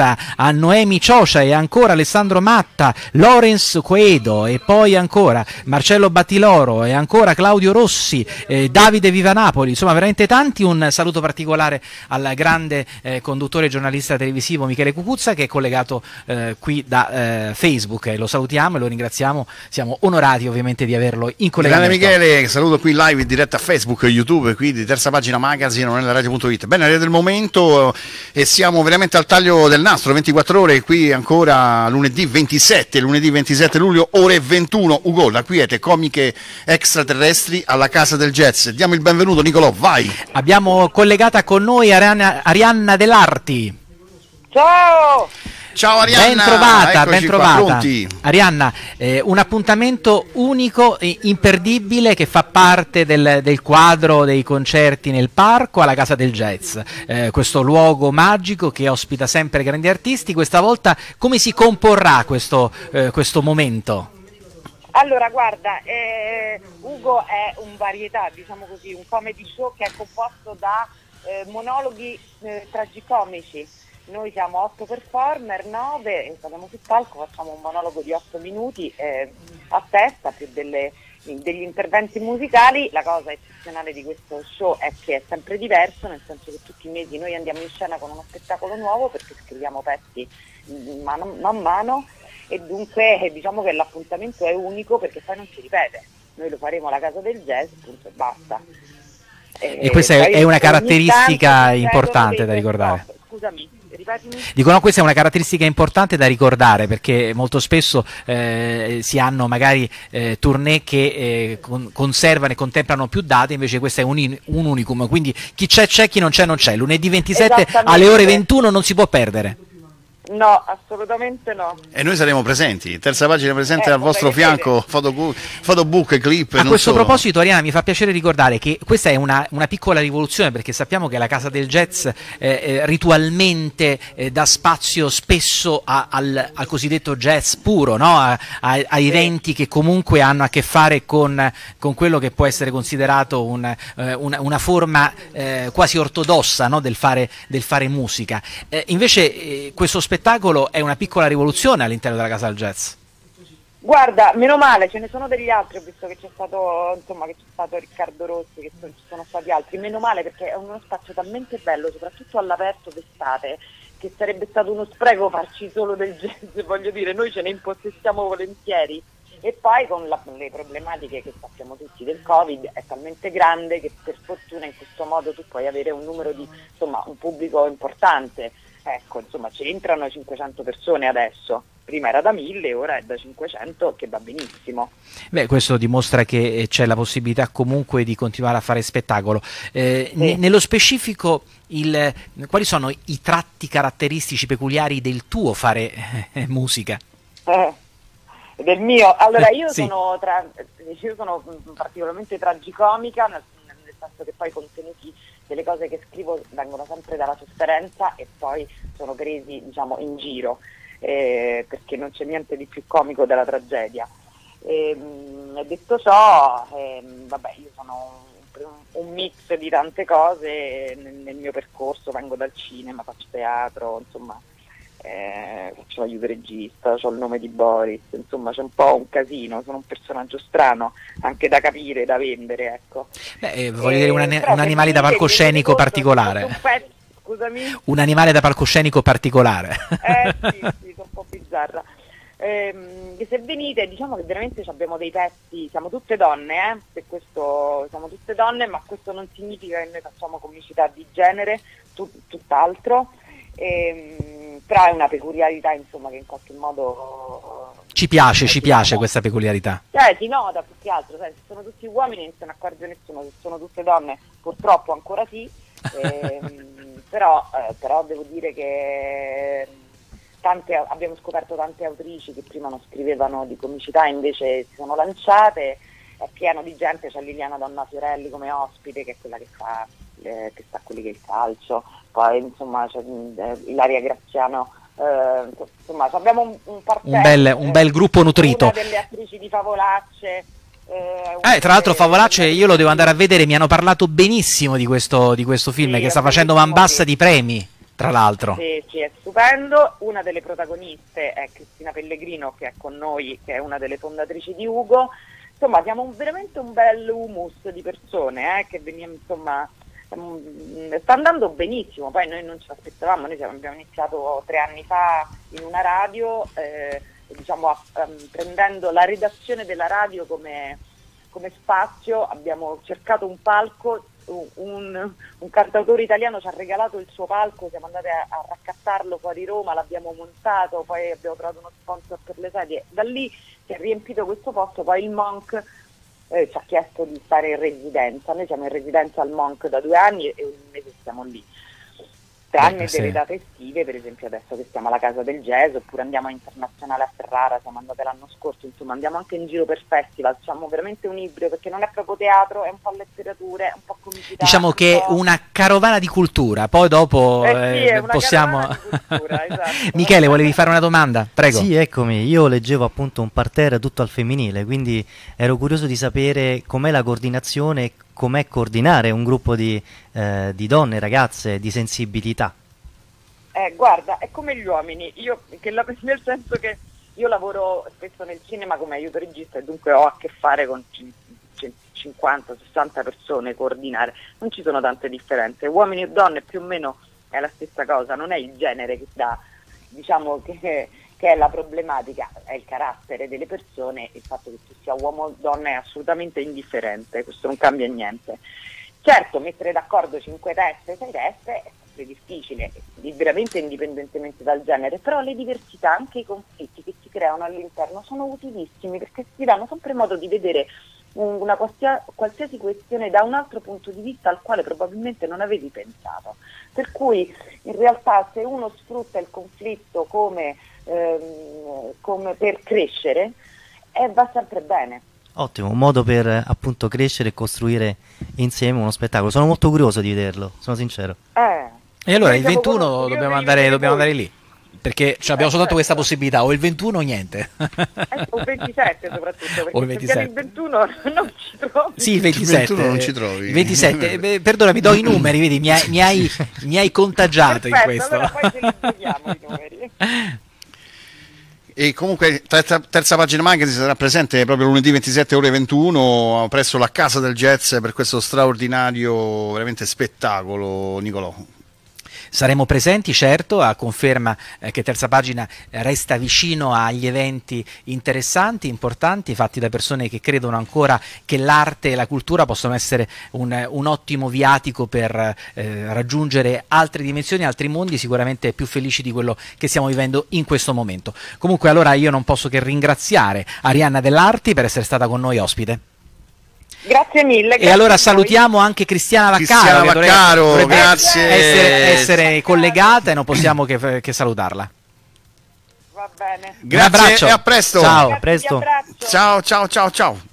ancora a Noemi Ciocia e ancora Alessandro Matta, Lorenz Coedo e poi ancora Marcello Battiloro e ancora Claudio Rossi, Davide Viva Napoli, insomma veramente tanti. Un saluto particolare al grande conduttore e giornalista televisivo Michele Cucuzza, che è collegato qui da Facebook, lo salutiamo e lo ringraziamo, siamo onorati ovviamente di averlo in collegamento. Grande Michele, saluto qui live in diretta a Facebook e YouTube, qui di Terza Pagina Magazine, non è la radio.it. Bene, arriva del momento e siamo veramente al taglio del nastro, 24 ore, qui ancora lunedì 27 luglio, ore 21. Ugo, la quiete comiche extraterrestri alla Casa del Jazz. Diamo il benvenuto, Nicolò, vai. Abbiamo collegata con noi Arianna Dell'Arti. Ciao! Ciao Arianna, ben trovata. Arianna, un appuntamento unico, imperdibile, che fa parte del quadro dei concerti nel parco alla Casa del Jazz, questo luogo magico che ospita sempre grandi artisti. Questa volta come si comporrà questo momento? Allora, guarda, Ugo è un varietà, diciamo così, un comedy show che è composto da monologhi tragicomici. Noi siamo 8 performer, 9, saliamo sul palco, facciamo un monologo di 8 minuti a testa, più degli interventi musicali. La cosa eccezionale di questo show è che è sempre diverso, nel senso che tutti i mesi noi andiamo in scena con uno spettacolo nuovo, perché scriviamo pezzi man mano, e dunque diciamo che l'appuntamento è unico, perché poi non si ripete. Noi lo faremo alla Casa del Jazz, punto e basta. E questa è una caratteristica importante da ricordare. Scusami, ripetimi. Dico, no, questa è una caratteristica importante da ricordare, perché molto spesso si hanno magari tournée che conservano e contemplano più date, invece questo è un unicum, quindi chi c'è, chi non c'è, non c'è. Lunedì 27 alle ore 21 non si può perdere. No, assolutamente no. E noi saremo presenti, Terza Pagina presente al vostro fianco, fotobook, clip. A questo proposito, Arianna, mi fa piacere ricordare che questa è una piccola rivoluzione, perché sappiamo che la Casa del Jazz ritualmente dà spazio spesso al cosiddetto jazz puro, no? a eventi che comunque hanno a che fare con quello che può essere considerato una forma quasi ortodossa, no? del fare musica. Invece questo spettacolo è una piccola rivoluzione all'interno della Casa del Jazz. Guarda, meno male, ce ne sono degli altri, ho visto che c'è stato, Riccardo Rossi, che ci sono stati altri, meno male, perché è uno spazio talmente bello, soprattutto all'aperto d'estate, che sarebbe stato uno spreco farci solo del jazz, voglio dire, noi ce ne impossessiamo volentieri. E poi con le problematiche che sappiamo tutti del Covid è talmente grande che per fortuna in questo modo tu puoi avere un pubblico importante. Ecco, insomma, ci entrano 500 persone adesso, prima era da 1000, ora è da 500, che va benissimo. Beh, questo dimostra che c'è la possibilità comunque di continuare a fare spettacolo. Nello specifico, quali sono i tratti caratteristici peculiari del tuo fare musica? Del mio? Allora, io sì. sono particolarmente tragicomica, nel senso che poi i contenuti delle cose che scrivo vengono sempre dalla sofferenza e poi sono presi, diciamo, in giro, perché non c'è niente di più comico della tragedia. Detto ciò, io sono un mix di tante cose nel mio percorso, vengo dal cinema, faccio teatro, insomma, faccio l'aiuto regista, ho il nome di Boris, insomma c'è un po' un casino, sono un personaggio strano, anche da capire, da vendere, ecco. Beh, voglio dire un animale da palcoscenico particolare. Scusami? Un animale da palcoscenico particolare. Sì, sono un po' bizzarra. Se venite, diciamo che veramente abbiamo dei pezzi, siamo tutte donne, per questo siamo tutte donne, ma questo non significa che noi facciamo comicità di genere, tutt'altro. Però è una peculiarità, insomma, che in qualche modo ci piace questa peculiarità. Si nota più che altro, se sono tutti uomini non se ne accorge nessuno, se sono tutte donne purtroppo ancora sì, però devo dire che abbiamo scoperto tante autrici che prima non scrivevano di comicità, invece si sono lanciate, è pieno di gente, c'è Liliana Donna Fiorelli come ospite, che è quella che sta quelli che è il calcio, poi insomma c'è Ilaria Graziano, insomma abbiamo un parterre, un bel gruppo nutrito. Una delle attrici di Favolacce, tra l'altro Favolacce io lo devo andare a vedere, mi hanno parlato benissimo di questo film, che sta facendo man bassa di premi. tra l'altro. Sì, sì, è stupendo. Una delle protagoniste è Cristina Pellegrino, che è con noi, che è una delle fondatrici di Ugo. Insomma, siamo veramente un bel humus di persone, che veniamo, insomma, sta andando benissimo. Poi noi non ci aspettavamo, noi abbiamo iniziato 3 anni fa in una radio, diciamo, prendendo la redazione della radio come spazio. Abbiamo cercato un palco, un cantautore italiano ci ha regalato il suo palco, siamo andati a raccattarlo fuori Roma, l'abbiamo montato, poi abbiamo trovato uno sponsor per le sedie, da lì si è riempito questo posto. Poi il Monk ci ha chiesto di stare in residenza, noi siamo in residenza al Monk da 2 anni e un mese stiamo lì, tranne delle date estive, per esempio adesso che stiamo alla Casa del Jazz, oppure andiamo a Internazionale a Ferrara, siamo andate l'anno scorso, insomma andiamo anche in giro per festival, facciamo veramente un ibrido, perché non è proprio teatro, è un po' letteratura, è un po' comicità. Diciamo che è una carovana di cultura, poi dopo sì, è una possiamo... carovana di cultura, esatto. Michele, volevi fare una domanda? Prego. Sì, eccomi, io leggevo appunto un parterre tutto al femminile, quindi ero curioso di sapere com'è la coordinazione, com'è coordinare un gruppo di donne, ragazze, di sensibilità. Guarda, è come gli uomini, nel senso che io lavoro spesso nel cinema come aiuto regista e dunque ho a che fare con 50-60 persone, coordinare, non ci sono tante differenze, uomini e donne più o meno è la stessa cosa, non è il genere che dà, diciamo che è la problematica, è il carattere delle persone, il fatto che tu sia uomo o donna è assolutamente indifferente, questo non cambia niente. Certo, mettere d'accordo 5 teste, 6 teste è sempre difficile, veramente indipendentemente dal genere, però le diversità, anche i conflitti che si creano all'interno sono utilissimi, perché ti danno sempre modo di vedere una qualsiasi questione da un altro punto di vista al quale probabilmente non avevi pensato. Per cui in realtà se uno sfrutta il conflitto come per crescere, va sempre bene. Ottimo, un modo per appunto crescere e costruire insieme uno spettacolo. Sono molto curioso di vederlo, sono sincero. E allora il 21 dobbiamo andare lì, perché abbiamo soltanto questa possibilità, o il 21 o niente. O il 27 soprattutto, perché o il 27. Il 21 non ci trovi. Sì, il 27. Il 21 non ci trovi. Il 27, perdona, mi do i numeri, vedi, mi hai contagiato. Perfetto, in questo. Allora poi ce li giochiamo i numeri. E comunque terza pagina magazine sarà presente proprio lunedì 27 ore 21 presso la Casa del Jazz per questo straordinario veramente spettacolo, Nicolò. Saremo presenti, certo, a conferma che Terza Pagina resta vicino agli eventi interessanti, importanti, fatti da persone che credono ancora che l'arte e la cultura possono essere un ottimo viatico per raggiungere altre dimensioni, altri mondi, sicuramente più felici di quello che stiamo vivendo in questo momento. Comunque allora io non posso che ringraziare Arianna Dell'Arti per essere stata con noi ospite. Grazie mille. E allora salutiamo anche Cristiana Vaccaro, che dovrebbe grazie. essere collegata e non possiamo che salutarla. Va bene. Grazie e a presto. Ciao, a presto. Ciao.